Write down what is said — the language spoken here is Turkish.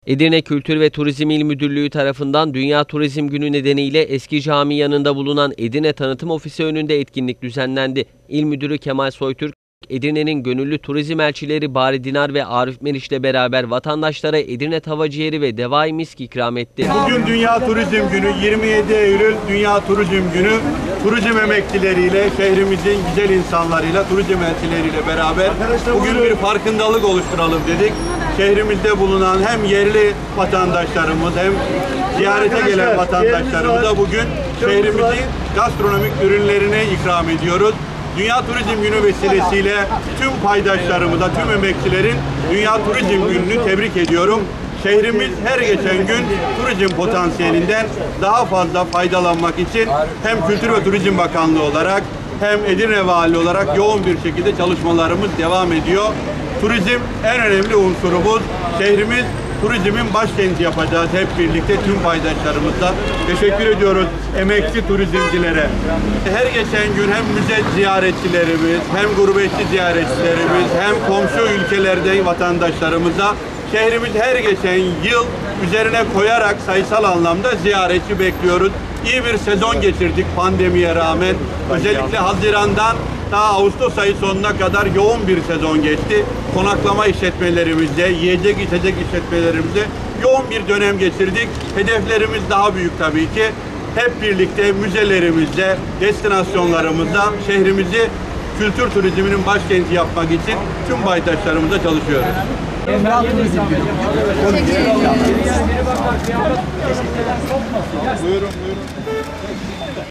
Edirne Kültür ve Turizm İl Müdürlüğü tarafından Dünya Turizm Günü nedeniyle Eski Cami yanında bulunan Edirne Tanıtım Ofisi önünde etkinlik düzenlendi. İl Müdürü Kemal Soytürk, Edirne'nin gönüllü turizm elçileri Bari Dinar ve Arif Meriç'le beraber vatandaşlara Edirne tava ciğeri ve devai misk ikram etti. Bugün Dünya Turizm Günü, 27 Eylül Dünya Turizm Günü. Turizm emekçileriyle, şehrimizin güzel insanlarıyla, turizm elçileriyle beraber bugün bir farkındalık oluşturalım dedik. Şehrimizde bulunan hem yerli vatandaşlarımız hem ziyarete gelen vatandaşlarımıza bugün şehrimizin gastronomik ürünlerine ikram ediyoruz. Dünya Turizm Günü vesilesiyle tüm paydaşlarımıza, tüm emekçilerin Dünya Turizm Günü'nü tebrik ediyorum. Şehrimiz her geçen gün turizm potansiyelinden daha fazla faydalanmak için hem Kültür ve Turizm Bakanlığı olarak hem Edirne Valiliği olarak yoğun bir şekilde çalışmalarımız devam ediyor. Turizm en önemli unsurumuz. Şehrimiz turizmin başkenti yapacağız hep birlikte tüm paydaşlarımızla. Teşekkür ediyoruz emekçi turizmcilere. Her geçen gün hem müze ziyaretçilerimiz, hem gurbetçi ziyaretçilerimiz, hem komşu ülkelerde vatandaşlarımıza şehrimiz her geçen yıl üzerine koyarak sayısal anlamda ziyaretçi bekliyoruz. İyi bir sezon geçirdik pandemiye rağmen. Özellikle Haziran'dan daha Ağustos ayı sonuna kadar yoğun bir sezon geçti. Konaklama işletmelerimizde, yiyecek içecek işletmelerimizde yoğun bir dönem geçirdik. Hedeflerimiz daha büyük tabii ki. Hep birlikte müzelerimizde, destinasyonlarımızda şehrimizi kültür turizminin başkenti yapmak için tüm paydaşlarımızla çalışıyoruz. Buyurun.